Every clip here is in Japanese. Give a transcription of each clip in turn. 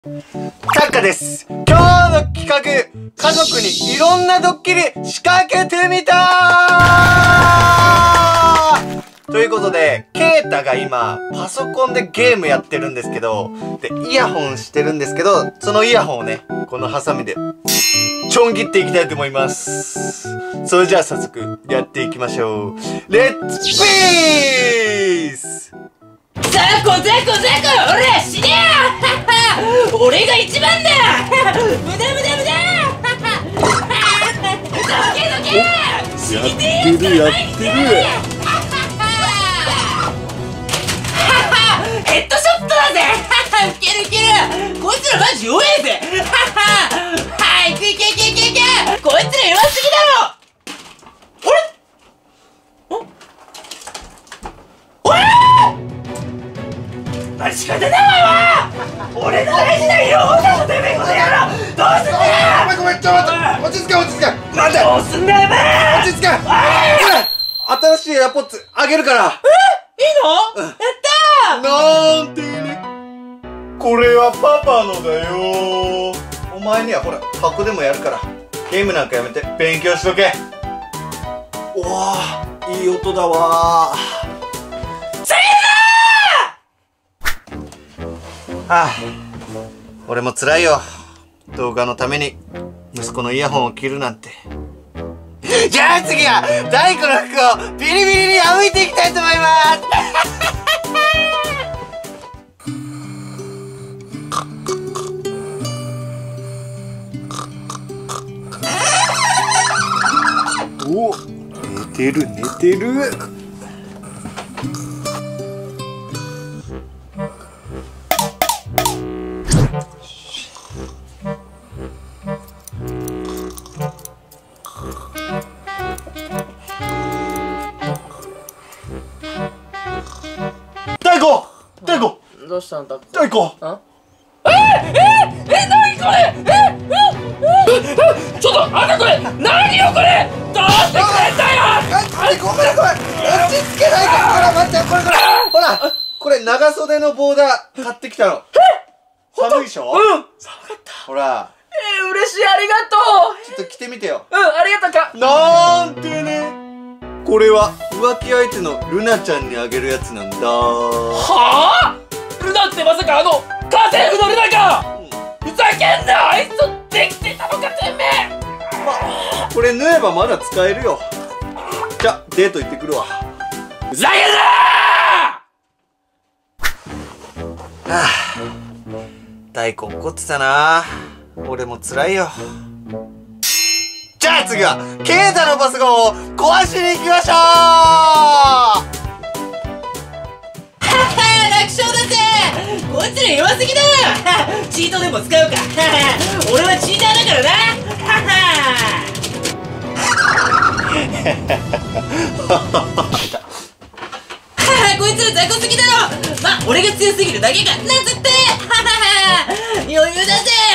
タッカです。今日の企画、家族にいろんなドッキリ仕掛けてみたということで、ケイタが今、パソコンでゲームやってるんですけど、で、イヤホンしてるんですけど、そのイヤホンをね、このハサミで、ちょん切っていきたいと思います。それじゃあ早速、やっていきましょう。レッツピースザコザコザコ、俺死ねや俺が一番だ無駄無駄無駄どけどけ死にてえやつから前に出ろヘッドショットだぜウケるウケるこいつらマジ弱えぜはいいけいけいけいけいけこいつら弱すぎだろ何仕方ないわ俺の大事な色をだぞてめえこの野郎どうすんだよごめん、ちょっと待って落ち着け落ち着け待てどうすんだよお前落ち着け新しいエアポッツあげるからいいの、やったなんてねこれはパパのだよお前にはほら箱でもやるからゲームなんかやめて勉強しとけおわいい音だわああ、俺も辛いよ。動画のために息子のイヤホンを切るなんて。じゃあ次は大工の服をビリビリに破いていきたいと思いますお、寝てる寝てるどうしたんだ大工何これちょっとあんたこれ何よこれどうしてくれんだよごめん落ち着けないからほら待ってこれほらこれ長袖のボーダー買ってきたの寒いでしょ寒かったほら嬉しいありがとうちょっと着てみてようありがとうかなんてねこれは浮気相手のルナちゃんにあげるやつなんだはぁルナってまさか家政婦のルナかふざけんなあいつとできてたのかてめえこれ縫えばまだ使えるよじゃデート行ってくるわふざけんなはあ大根怒ってたな俺も辛いよじゃあ次はケイタのパソコンを壊しに行きましょう楽勝だぜこいつら弱すぎだチートでも使うか俺はチーターだからなこいつら雑魚すぎだろま、俺が強すぎるだけかなんつって余裕だぜ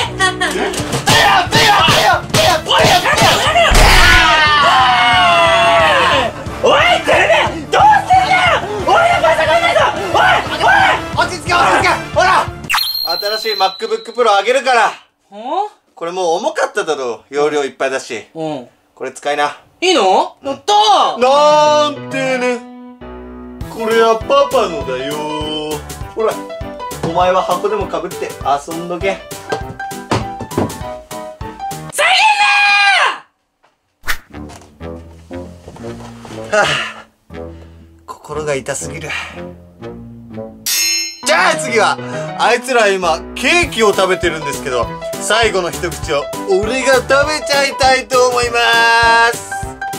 おいてめえどうしてんだよ俺のパソコンだぞ落ち着け落ち着けほら新しい MacBook Pro あげるからこれもう重かっただろ容量いっぱいだしこれ使いないいのやったーなんてねこれはパパのだよほらお前は箱でもかぶって遊んどけはあ、心が痛すぎるじゃあ次はあいつら今ケーキを食べてるんですけど最後の一口を俺が食べちゃいたいと思います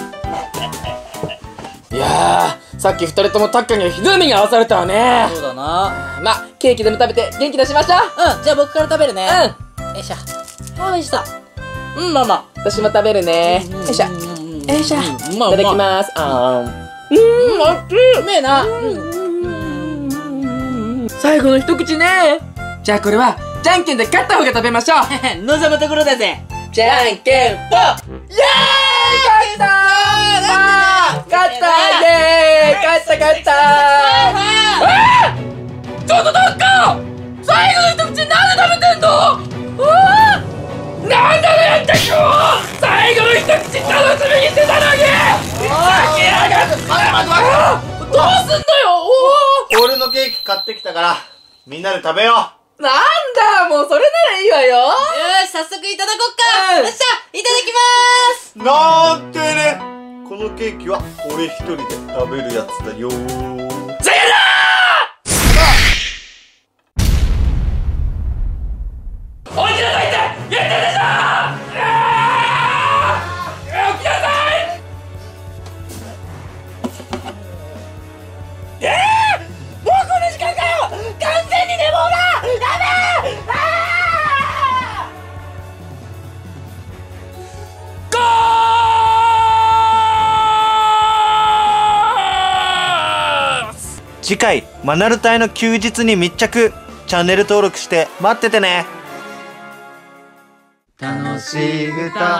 いやーさっき二人ともタッカにはひどい目に遭わされたわねそうだなま、ケーキでも食べて元気出しましょうじゃあ僕から食べるねよいしょよいしょママ私も食べるねよいしょよいしょいただきますあっちいうめえな最後の一口ねじゃあこれはじゃんけんで勝った方が食べましょう望むところだぜじゃんけんぽんイエーイ勝った勝ったイエーイ勝ったちょっとタッカー最後の一口なんで食べてんの？なんだねって今日最後の一口楽しみにしてたのに。酒やがって。どうすんだよ。 俺のケーキ買ってきたからみんなで食べよう。 なんだ、もうそれならいいわよ。 よし、早速いただこっか。よっしゃ、いただきまーす。 なんてね、このケーキは俺一人で食べるやつだよ。 さよなら。起きなさいって言ってるでしょ。起きなさい。もうこの時間かよ。完全に寝坊だ。やべえ。 次回マナル隊の休日に密着。チャンネル登録して待っててね。楽しい歌、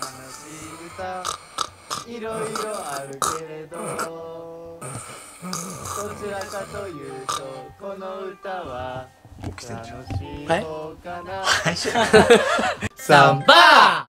いろいろあるけれど、どちらかというとこの歌は楽しい方かな。 サンバー